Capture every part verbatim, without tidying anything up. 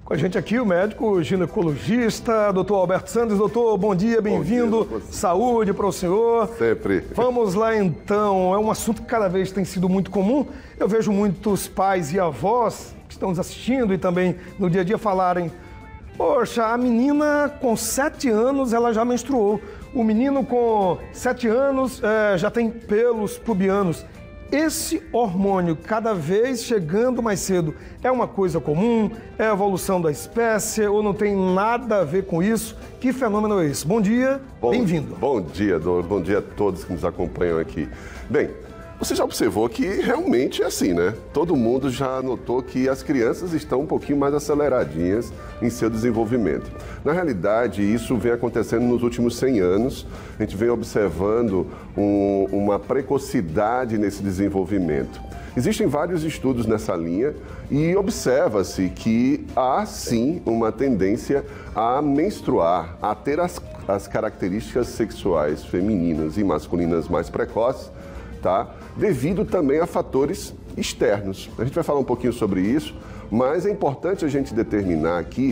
Com a gente aqui o médico ginecologista, doutor Alberto Santos. Doutor, bom dia, bem-vindo. Saúde para o senhor. Sempre. Vamos lá então, é um assunto que cada vez tem sido muito comum. Eu vejo muitos pais e avós que estão nos assistindo e também no dia a dia falarem: poxa, a menina com sete anos ela já menstruou. O menino com sete anos é, já tem pelos pubianos. Esse hormônio cada vez chegando mais cedo é uma coisa comum? É a evolução da espécie ou não tem nada a ver com isso? Que fenômeno é esse? Bom dia, bem-vindo. Bom dia, Dor. Bom dia a todos que nos acompanham aqui. Bem, você já observou que realmente é assim, né? Todo mundo já notou que as crianças estão um pouquinho mais aceleradinhas em seu desenvolvimento. Na realidade, isso vem acontecendo nos últimos cem anos. A gente vem observando um, uma precocidade nesse desenvolvimento. Existem vários estudos nessa linha e observa-se que há sim uma tendência a menstruar, a ter as, as características sexuais femininas e masculinas mais precoces, tá? Devido também a fatores externos. A gente vai falar um pouquinho sobre isso, mas é importante a gente determinar aqui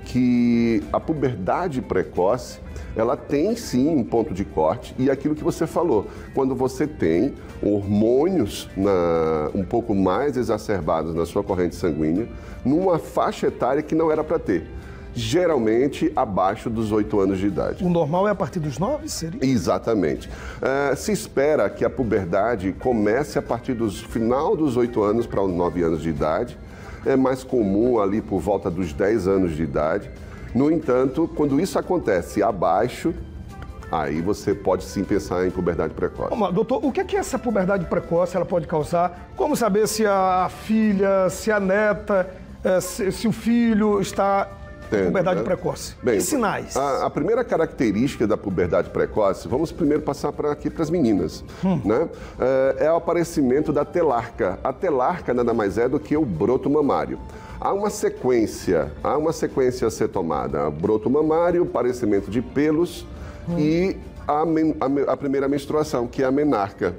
que a puberdade precoce, ela tem sim um ponto de corte e aquilo que você falou, quando você tem hormônios na, um pouco mais exacerbados na sua corrente sanguínea, numa faixa etária que não era para ter. Geralmente abaixo dos oito anos de idade. O normal é a partir dos nove, seria? Exatamente. Uh, se espera que a puberdade comece a partir do final dos oito anos para os nove anos de idade. É mais comum ali por volta dos dez anos de idade. No entanto, quando isso acontece abaixo, aí você pode sim pensar em puberdade precoce. Vamos lá, doutor, o que é que essa puberdade precoce ela pode causar? Como saber se a filha, se a neta, se, se o filho está... Entendo, puberdade né? precoce. Bem, que sinais? A, a primeira característica da puberdade precoce, vamos primeiro passar para aqui para as meninas, hum. né? É, é o aparecimento da telarca. A telarca nada mais é do que o broto mamário. Há uma sequência, há uma sequência a ser tomada. Broto mamário, aparecimento de pelos hum. e a, men, a, a primeira menstruação, que é a menarca.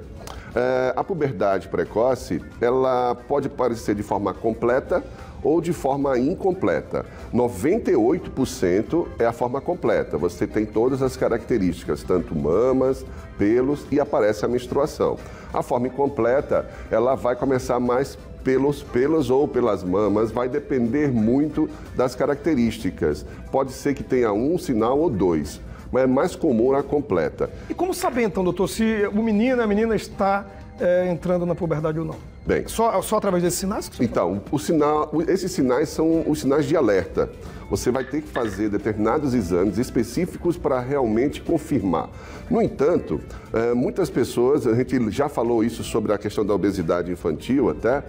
É, a puberdade precoce, ela pode aparecer de forma completa ou de forma incompleta. noventa e oito por cento é a forma completa. Você tem todas as características, tanto mamas, pelos e aparece a menstruação. A forma incompleta, ela vai começar mais pelos pelos ou pelas mamas, vai depender muito das características. Pode ser que tenha um sinal ou dois, mas é mais comum a completa. E como saber então, doutor, se o menino, a menina está é, entrando na puberdade ou não? Bem, só, só através desses sinais? Que então, o sinal, esses sinais são os sinais de alerta. Você vai ter que fazer determinados exames específicos para realmente confirmar. No entanto, muitas pessoas, a gente já falou isso sobre a questão da obesidade infantil até,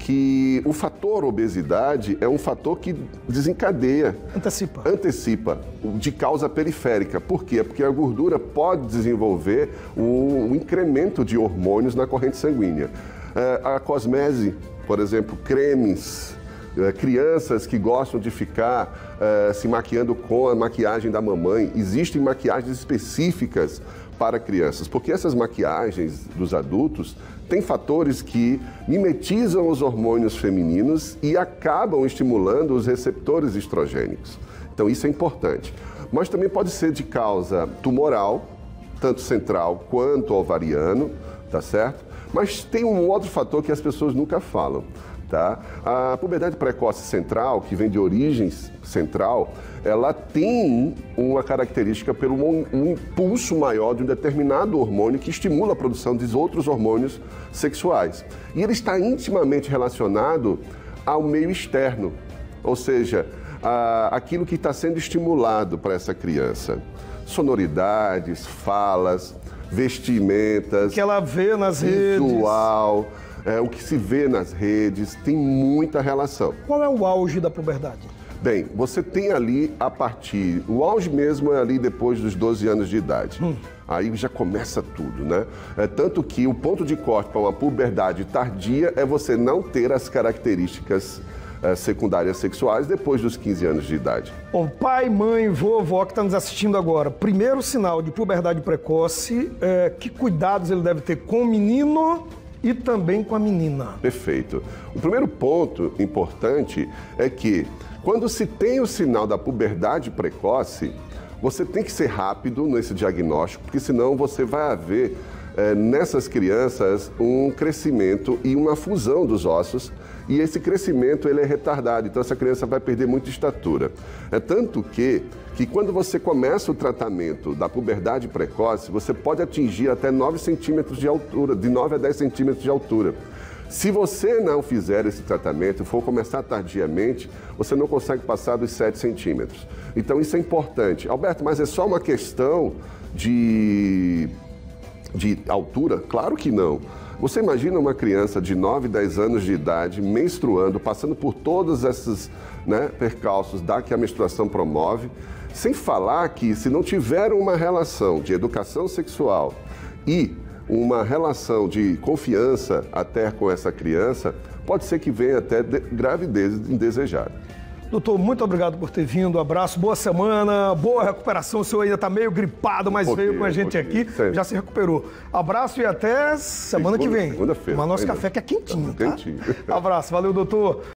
que o fator obesidade é um fator que desencadeia, antecipa, antecipa de causa periférica. Por quê? Porque a gordura pode desenvolver um incremento de hormônios na corrente sanguínea. A cosmese, por exemplo, cremes, crianças que gostam de ficar uh, se maquiando com a maquiagem da mamãe. Existem maquiagens específicas para crianças, porque essas maquiagens dos adultos têm fatores que mimetizam os hormônios femininos e acabam estimulando os receptores estrogênicos. Então isso é importante. Mas também pode ser de causa tumoral, tanto central quanto ovariano, tá certo? Mas tem um outro fator que as pessoas nunca falam, tá? A puberdade precoce central, que vem de origens central, ela tem uma característica pelo um, um impulso maior de um determinado hormônio que estimula a produção de outros hormônios sexuais. E ele está intimamente relacionado ao meio externo, ou seja, a, aquilo que está sendo estimulado para essa criança. Sonoridades, falas, vestimentas, que ela vê nas redes, visual, é, o que se vê nas redes, tem muita relação. Qual é o auge da puberdade? Bem, você tem ali a partir, o auge mesmo é ali depois dos doze anos de idade. Hum. Aí já começa tudo, né? É, tanto que o ponto de corte para uma puberdade tardia é você não ter as características é, secundárias sexuais depois dos quinze anos de idade. Bom, pai, mãe, vovó que está nos assistindo agora, primeiro sinal de puberdade precoce, é, que cuidados ele deve ter com o menino e também com a menina. Perfeito. O primeiro ponto importante é que quando se tem o sinal da puberdade precoce, você tem que ser rápido nesse diagnóstico, porque senão você vai haver é, nessas crianças um crescimento e uma fusão dos ossos, e esse crescimento ele é retardado, então essa criança vai perder muita estatura. É tanto que, que quando você começa o tratamento da puberdade precoce, você pode atingir até nove centímetros de altura, de nove a dez centímetros de altura. Se você não fizer esse tratamento, for começar tardiamente, você não consegue passar dos sete centímetros. Então isso é importante. Alberto, mas é só uma questão de, de altura? Claro que não. Você imagina uma criança de nove, dez anos de idade, menstruando, passando por todos esses né, percalços da que a menstruação promove, sem falar que se não tiver uma relação de educação sexual e uma relação de confiança até com essa criança, pode ser que venha até de gravidez indesejada. Doutor, muito obrigado por ter vindo, abraço, boa semana, boa recuperação, o senhor ainda está meio gripado, mas um veio com a gente um aqui, sempre. Já se recuperou. Abraço e até semana segunda, que vem. Segunda-feira. Mas nosso café que é quentinho, tá? Quentinho. Abraço, valeu, doutor.